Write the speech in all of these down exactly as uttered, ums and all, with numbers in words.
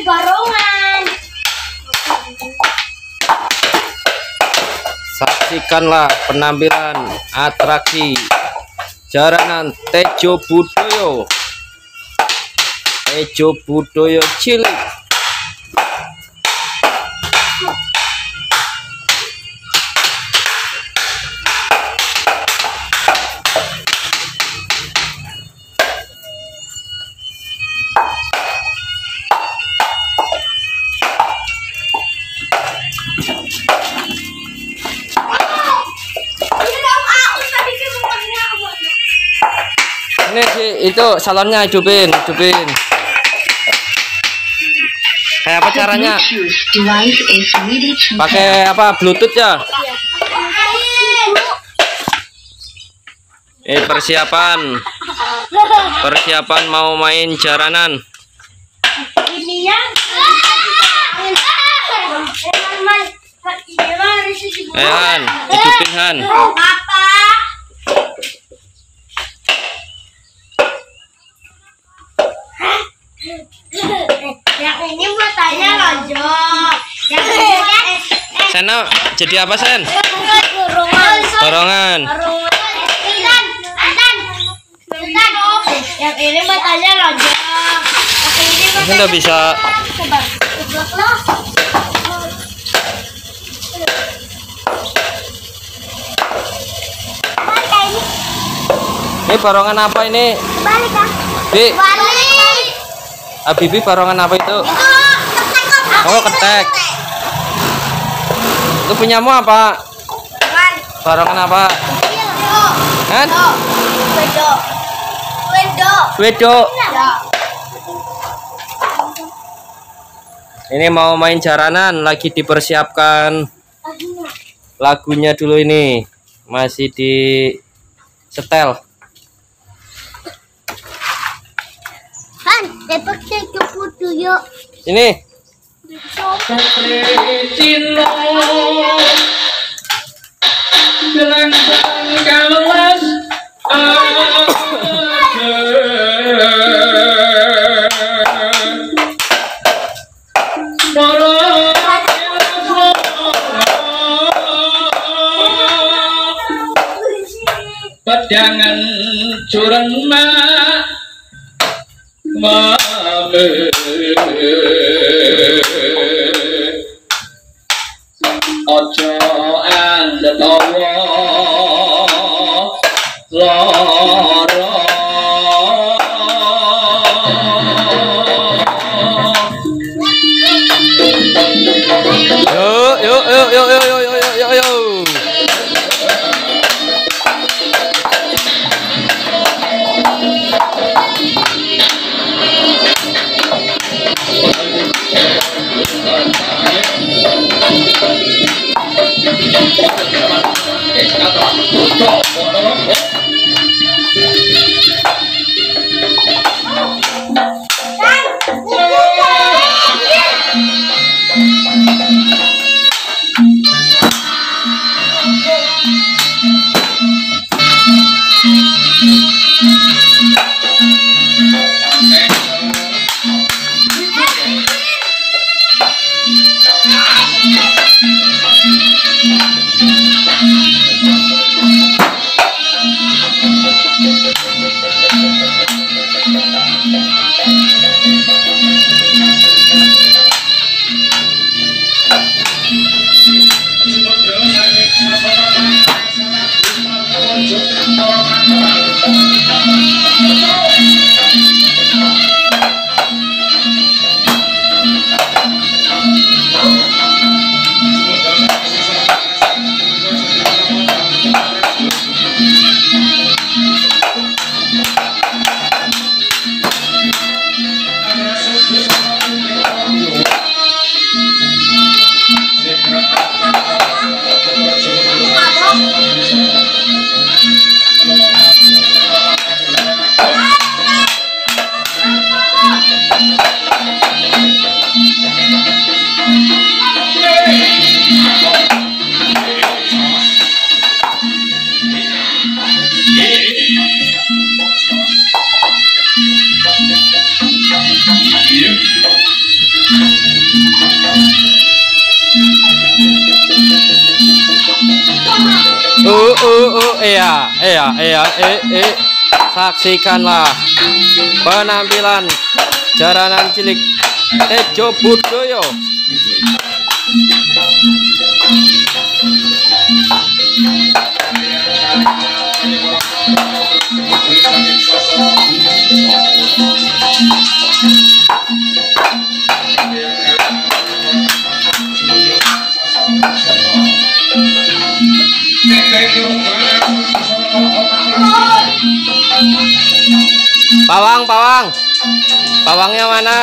barongan. Saksikanlah penampilan atraksi jaranan Tejo Budoyo. Tejo Budoyo cilik. Ini sih itu salonnya, hidupin, hidupin. Kayak apa caranya? Pakai apa? Bluetooth ya? Eh persiapan, persiapan mau main jaranan. Ini ya. Eh Han, hidupin Han. Yang ini matanya lonjong. Yang ini Sena jadi apa Sen? Barongan. Barongan. Yang ini matanya lonjong. Yang ini Ini udah bisa. coba coba loh. Ini barongan apa ini? Balik ah. Bi, Balik. Habibi barongan apa itu? Oh ketek. Itu punyamu apa? Barongan apa? Kan? Wedo. Wedo. Wedo. Ini mau main jaranan, lagi dipersiapkan lagunya dulu ini. Masih di setel. Han, dapat Tejo Budoyo. Ini. Padangan curen mak mame ojo andetawa lara Yuk, yuk, yuk, yuk, yuk, yuk, yuk, yuk, yuk. Iya, iya, iya, eh, eh. Saksikanlah penampilan jaranan cilik Tejo Budoyo. Pawang, pawang, pawangnya mana?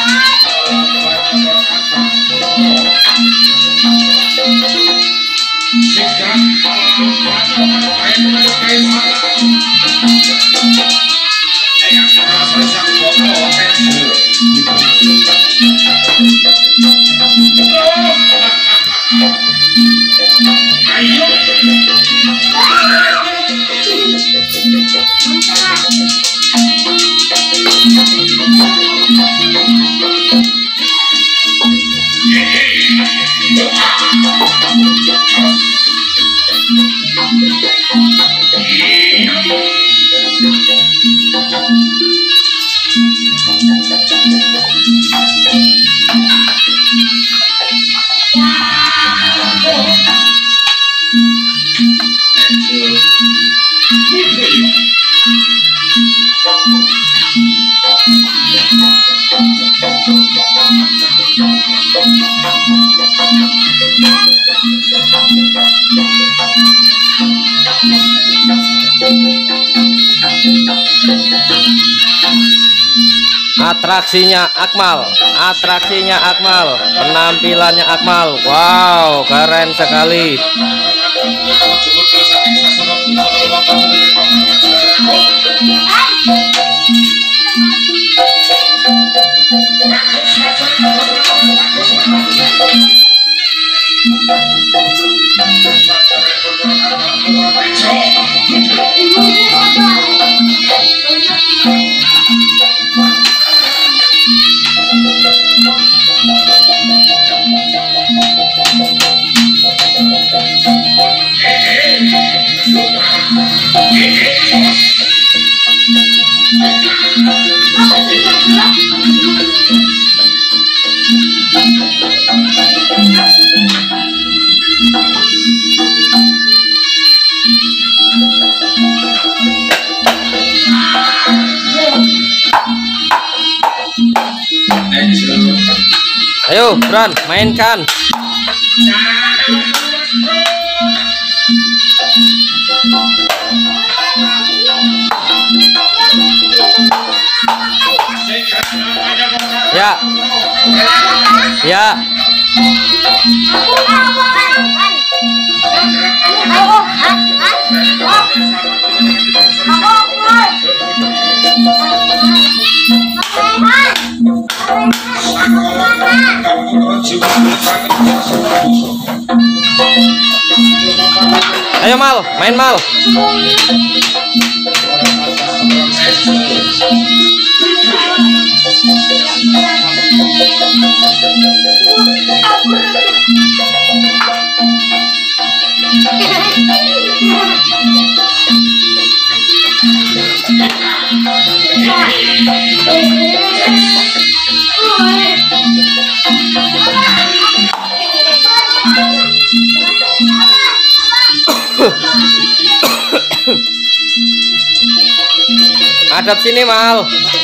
Atraksinya Akmal, atraksinya Akmal, penampilannya Akmal. Wow, keren sekali. Ayo, Bran, mainkan. Ya. Ya. Ayo Mal, main Mal. Hadap sini Mal.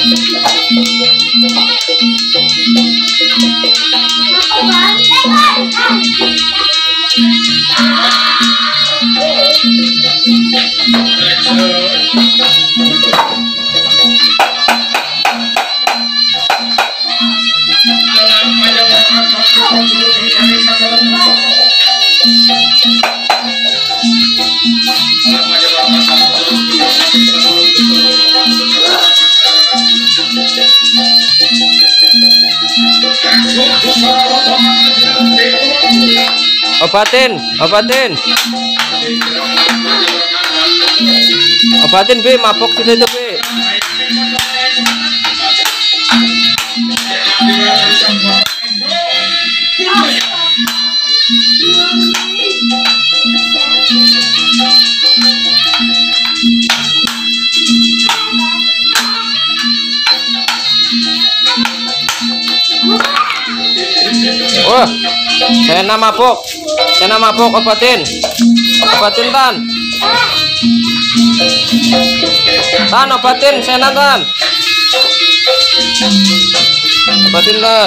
Obatin, obatin. Obatin B, mabok sudah itu B. Wah, Sena mabuk. Sena mabuk, obatin. Obatin Tan. Tan obatin Sena Tan. Obatin Tan.